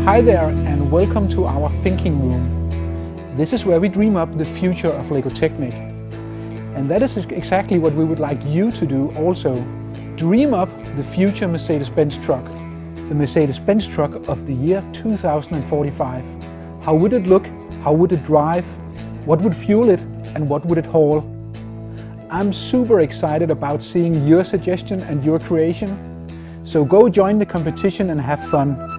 Hi there and welcome to our thinking room. This is where we dream up the future of LEGO Technic. And that is exactly what we would like you to do also. Dream up the future Mercedes-Benz truck. The Mercedes-Benz truck of the year 2045. How would it look? How would it drive? What would fuel it? And what would it haul? I'm super excited about seeing your suggestion and your creation. So go join the competition and have fun.